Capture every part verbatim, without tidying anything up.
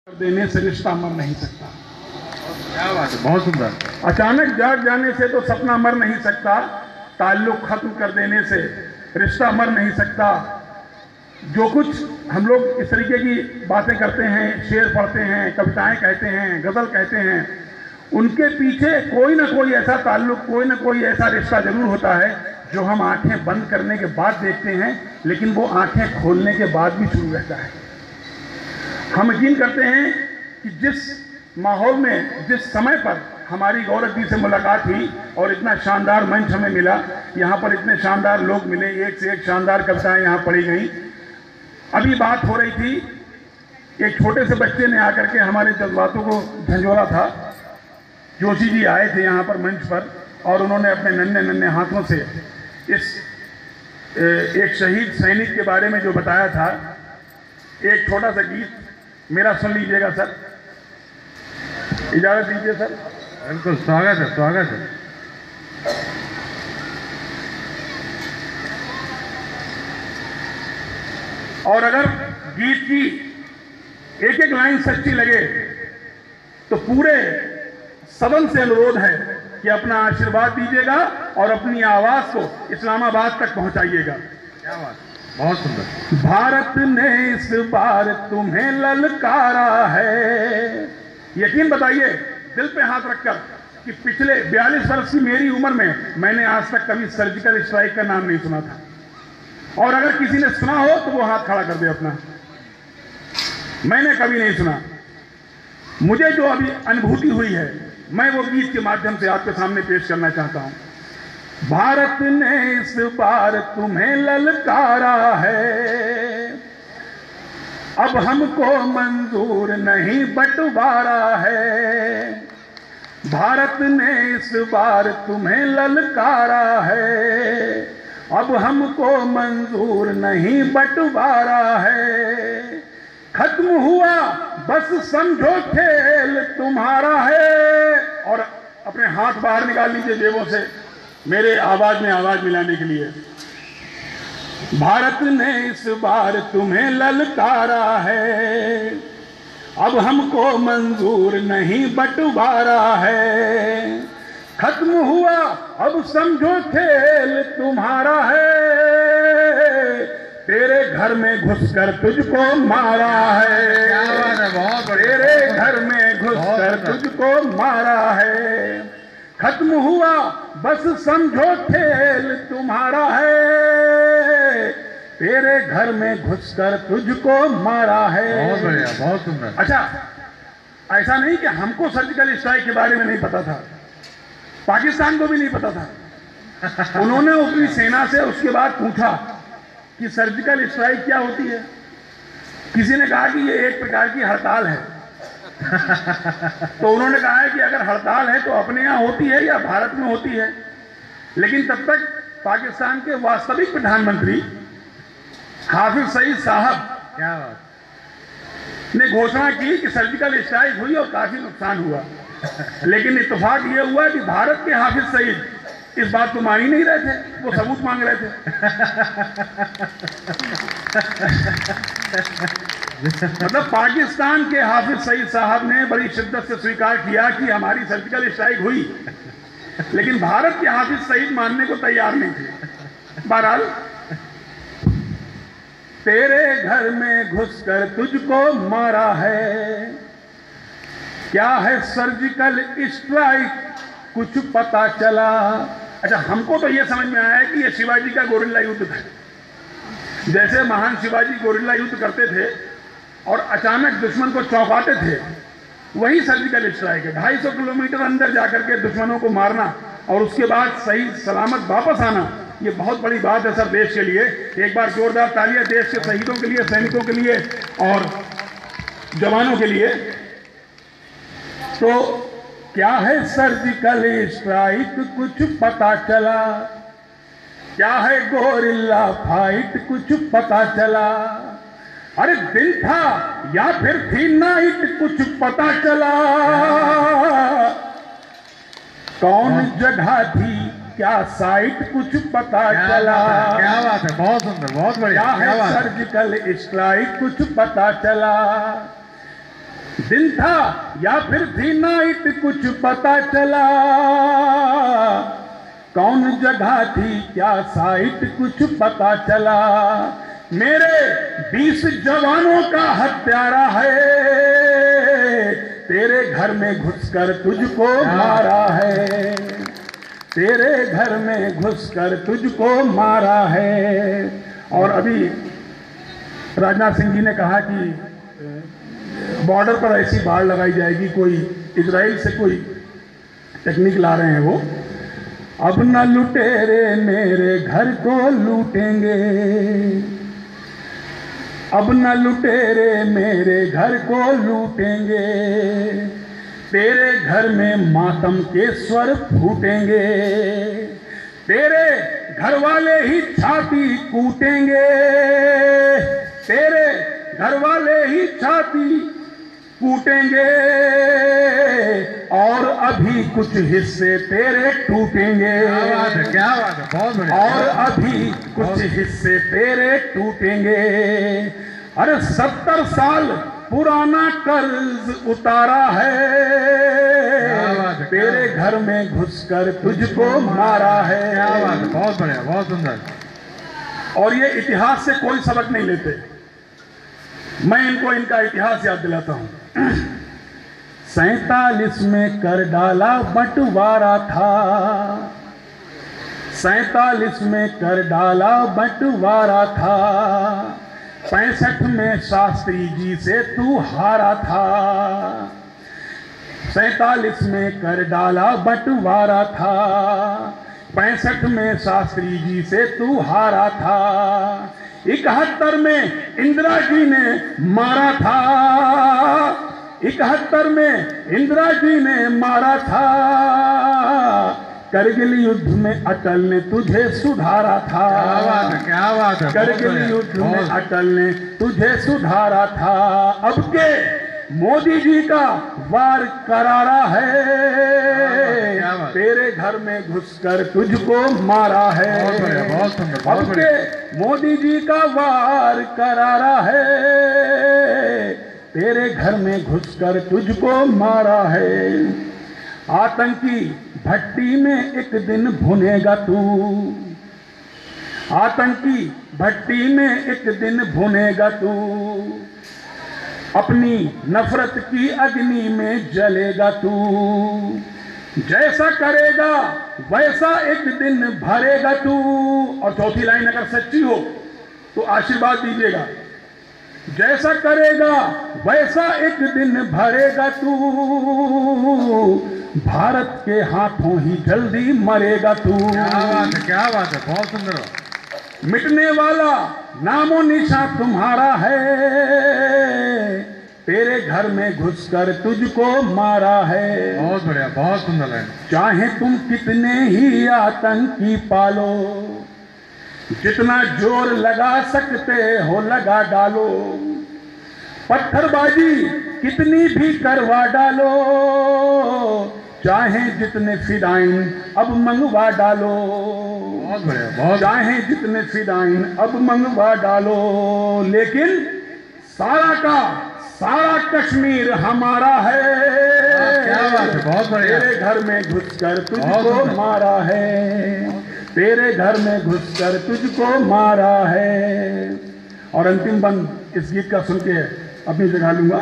देने से रिश्ता मर नहीं सकता। क्या बात है, बहुत सुंदर। अचानक जाग जाने से तो सपना मर नहीं सकता, ताल्लुक खत्म कर देने से रिश्ता मर नहीं सकता। जो कुछ हम लोग इस तरीके की बातें करते हैं, शेर पढ़ते हैं, कविताएं कहते हैं, गजल कहते हैं, उनके पीछे कोई ना कोई ऐसा ताल्लुक, कोई ना कोई ऐसा रिश्ता जरूर होता है जो हम आंखें बंद करने के बाद देखते हैं, लेकिन वो आंखें खोलने के बाद भी शुरू रहता है। हम यकीन करते हैं कि जिस माहौल में, जिस समय पर हमारी गौरव जी से मुलाकात हुई और इतना शानदार मंच हमें मिला, यहाँ पर इतने शानदार लोग मिले, एक से एक शानदार कविताएं यहाँ पढ़ी गई। अभी बात हो रही थी, एक छोटे से बच्चे ने आकर के हमारे जज्बातों को झंझोरा था। जोशी जी आए थे यहाँ पर मंच पर और उन्होंने अपने नन्हे नन्हे हाथों से इस एक शहीद सैनिक के बारे में जो बताया था, एक छोटा सा गीत मेरा सुन लीजिएगा सर, इजाजत दीजिए सर। बिल्कुल, स्वागत है, स्वागत है। और अगर गीत की एक एक लाइन सच्ची लगे तो पूरे सदन से अनुरोध है कि अपना आशीर्वाद दीजिएगा और अपनी आवाज को इस्लामाबाद तक पहुंचाइएगा। क्या बात, बहुत सुंदर। भारत ने इस बार तुम्हें ललकारा है। यकीन बताइए दिल पे हाथ रखकर कि पिछले बयालीस वर्ष की मेरी उम्र में मैंने आज तक कभी सर्जिकल स्ट्राइक का नाम नहीं सुना था, और अगर किसी ने सुना हो तो वो हाथ खड़ा कर दे अपना। मैंने कभी नहीं सुना। मुझे जो अभी अनुभूति हुई है मैं वो गीत के माध्यम से आपके सामने पेश करना चाहता हूं। भारत ने इस बार तुम्हें ललकारा है, अब हमको मंजूर नहीं बंटवारा है। भारत ने इस बार तुम्हें ललकारा है, अब हमको मंजूर नहीं बंटवारा है। खत्म हुआ बस समझो खेल तुम्हारा है। और अपने हाथ बाहर निकाल लीजिए जेबों से मेरे आवाज में आवाज मिलाने के लिए। भारत ने इस बार तुम्हें ललकारा है, अब हमको मंजूर नहीं बंटवारा है। खत्म हुआ अब समझो खेल तुम्हारा है, तेरे घर में घुसकर तुझको मारा है। क्या बात है, बहुत बढ़िया। तेरे घर में घुसकर तुझको मारा है। खत्म हुआ बस समझो खेल तुम्हारा है, तेरे घर में घुसकर तुझको मारा है। बहुत बढ़िया, बहुत सुंदर। अच्छा, ऐसा नहीं कि हमको सर्जिकल स्ट्राइक के बारे में नहीं पता था, पाकिस्तान को भी नहीं पता था। उन्होंने अपनी सेना से उसके बाद पूछा कि सर्जिकल स्ट्राइक क्या होती है। किसी ने कहा कि ये एक प्रकार की हड़ताल है। तो उन्होंने कहा है कि अगर हड़ताल है तो अपने यहाँ होती है या भारत में होती है। लेकिन तब तक पाकिस्तान के वास्तविक प्रधानमंत्री हाफिज सईद साहब क्या बात ने घोषणा की कि सर्जिकल स्ट्राइक हुई और काफी नुकसान हुआ। लेकिन इत्तेफाक ये हुआ कि भारत के हाफिज सईद इस बात को मान ही नहीं रहे थे, वो सबूत मांग रहे थे। मतलब पाकिस्तान के हाफिज सईद साहब ने बड़ी शिद्दत से स्वीकार किया कि हमारी सर्जिकल स्ट्राइक हुई, लेकिन भारत के हाफिज सईद मानने को तैयार नहीं थे। बहरहाल, तेरे घर में घुसकर तुझको मारा है, क्या है सर्जिकल स्ट्राइक कुछ पता चला। अच्छा, हमको तो यह समझ में आया कि यह शिवाजी का गोरिल्ला युद्ध था। जैसे महान शिवाजी गोरिल्ला युद्ध करते थे और अचानक दुश्मन को चौंकाते थे, वही सर्जिकल स्ट्राइक है। ढाई सौ किलोमीटर अंदर जाकर के दुश्मनों को मारना और उसके बाद सही सलामत वापस आना, ये बहुत बड़ी बात है सर देश के लिए। एक बार जोरदार तालियां देश के शहीदों के लिए, सैनिकों के लिए और जवानों के लिए। तो क्या है सर्जिकल स्ट्राइक कुछ पता चला, क्या है गोरिल्ला फाइट कुछ पता चला। अरे दिन था या फिर थी नाइट कुछ पता चला, कौन जगह थी क्या साइट कुछ पता चला। क्या बात है, बहुत सुंदर, बहुत बढ़िया। क्या है सर्जिकल स्ट्राइक कुछ पता चला। दिन था या फिर थी नाइट कुछ पता चला, कौन जगह थी क्या साइट कुछ पता चला। मेरे बीस जवानों का हत्यारा है, तेरे घर में घुसकर तुझको मारा है, तेरे घर में घुसकर तुझको मारा है। और अभी राजनाथ सिंह जी ने कहा कि बॉर्डर पर ऐसी बाढ़ लगाई जाएगी, कोई इजराइल से कोई टेक्निक ला रहे हैं वो। अब न लुटेरे मेरे घर को लूटेंगे, अब न लुटेरे मेरे घर को लूटेंगे, तेरे घर में मातम के स्वर फूटेंगे, तेरे घर वाले ही छाती कूटेंगे, तेरे घर वाले ही छाती कूटेंगे, और अभी कुछ हिस्से तेरे टूटेंगे। क्या बात है, क्या बात है, बहुत बढ़िया। और अभी कुछ हिस्से तेरे टूटेंगे। अरे सत्तर साल पुराना कर्ज उतारा है, तेरे घर में घुसकर तुझको मारा है। क्या बात है, बहुत बढ़िया, बहुत सुंदर। और ये इतिहास से कोई सबक नहीं लेते, मैं इनको इनका इतिहास याद दिलाता हूं। सैतालीस में कर डाला बंटवारा था, सैतालीस में कर डाला बंटवारा था, पैंसठ में शास्त्री जी से तू हारा था, सैतालीस में कर डाला बंटवारा था, पैंसठ में शास्त्री जी से तू हारा था, इकहत्तर में इंदिरा जी ने मारा था, इकहत्तर में इंदिरा जी ने मारा था, करगिल युद्ध में अटल ने तुझे सुधारा था। क्या बात है, क्या बात है, करगिल युद्ध में अटल ने तुझे सुधारा था। अब के मोदी जी का वार करारा है, तेरे घर में घुसकर तुझको मारा है। बहुत बढ़िया, बहुत सुंदर, बहुत अब के मोदी जी का वार करारा है, तेरे घर में घुसकर तुझको मारा है। आतंकी भट्टी में एक दिन भुनेगा तू, आतंकी भट्टी में एक दिन भुनेगा तू, अपनी नफरत की अग्नि में जलेगा तू, जैसा करेगा वैसा एक दिन भरेगा तू। और चौथी लाइन अगर सच्ची हो तो आशीर्वाद दीजिएगा, जैसा करेगा वैसा एक दिन भरेगा तू, भारत के हाथों ही जल्दी मरेगा तू। क्या बात है, क्या बात है, बहुत सुंदर। मिटने वाला नामो निशान तुम्हारा है, तेरे घर में घुसकर तुझको मारा है। बहुत बढ़िया, बहुत सुंदर है। चाहे तुम कितने ही आतंकी पालो, जितना जोर लगा सकते हो लगा डालो, पत्थरबाजी कितनी भी करवा डालो, चाहे जितने फिदाइन अब मंगवा डालो, बहुत बढ़िया, बहुत। चाहे जितने फिदाइन अब मंगवा डालो, लेकिन सारा का सारा कश्मीर हमारा है। क्या बात है, बहुत बढ़िया। तेरे घर में घुसकर तुझको मारा है, तेरे घर में घुसकर तुझको मारा है। और अंतिम बंद इस गीत का सुन के अपनी जगह लूंगा।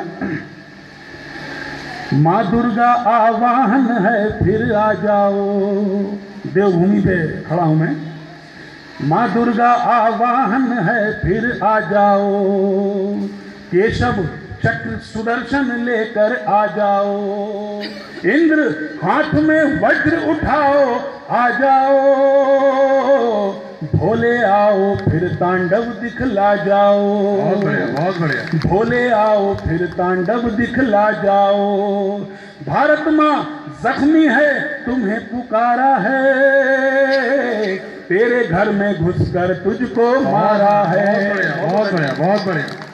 माँ दुर्गा आवाहन है फिर आ जाओ, देवभूमि पे खड़ा हूं मैं। माँ दुर्गा आवाहन है फिर आ जाओ, केशव चक्र सुदर्शन लेकर आ जाओ, इंद्र हाथ में वज्र उठाओ आ जाओ, भोले आओ फिर तांडव दिखला जाओ। बहुत बढ़िया, बहुत बढ़िया। भोले आओ फिर तांडव दिखला जाओ, भारत माँ जख्मी है तुम्हें पुकारा है, तेरे घर में घुसकर तुझको मारा है। बहुत बढ़िया, बहुत बढ़िया, बहुत बढ़िया।